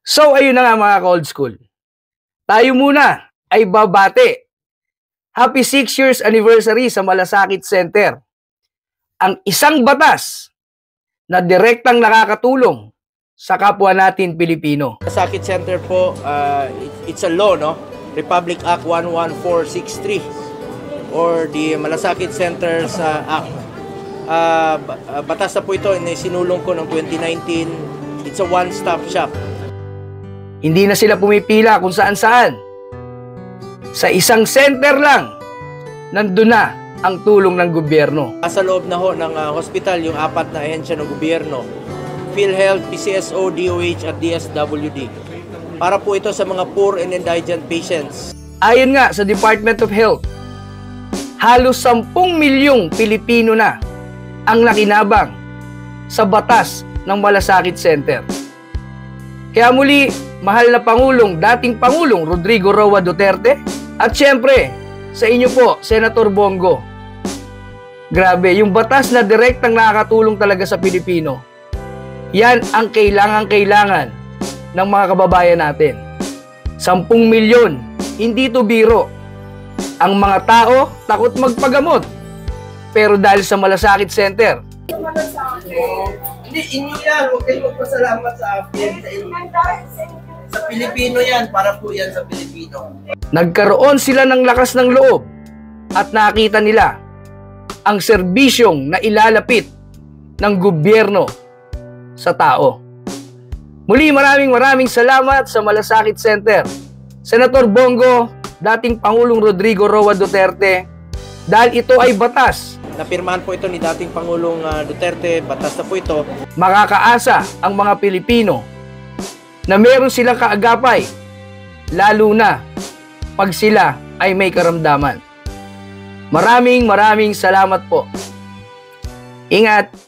So ayun na nga mga ka-old school. Tayo muna ay babate. Happy 6 years anniversary sa Malasakit Center. Ang isang batas na direktang nakakatulong sa kapwa natin Pilipino. Malasakit Center po, it's a law, no? Republic Act 11463 or the Malasakit Centers Act. Batas na po ito, sinulong ko noong 2019. It's a one-stop shop. Hindi na sila pumipila kung saan-saan. Sa isang center lang, nandun na ang tulong ng gobyerno. Sa loob na ho ng hospital, yung 4 na ahensya ng gobyerno, PhilHealth, PCSO, DOH at DSWD. Para po ito sa mga poor and indigent patients. Ayon nga sa Department of Health, halos 10 milyong Pilipino na ang nakinabang sa batas ng Malasakit Center. Kaya muli, mahal na Pangulong, dating Pangulong Rodrigo Roa Duterte, at syempre, sa inyo po, Senator Bongo. Grabe, yung batas na direktang nakakatulong talaga sa Pilipino, yan ang kailangan ng mga kababayan natin. 10 milyon, hindi to biro. Ang mga tao, takot magpagamot. Pero dahil sa Malasakit Center, hindi, inyo yan. Huwag kayong magpasalamat sa akin. Sa Pilipino yan. Para po yan sa Pilipino. nagkaroon sila ng lakas ng loob at nakita nila ang serbisyong na ilalapit ng gobyerno sa tao. Muli, maraming salamat sa Malasakit Center. Senator Bongo, dating Pangulong Rodrigo Roa Duterte, dahil ito ay batas. Napirmahan po ito ni dating Pangulong Duterte, batas na po ito. Makakaasa ang mga Pilipino na meron silang kaagapay, lalo na pag sila ay may karamdaman. Maraming salamat po. Ingat!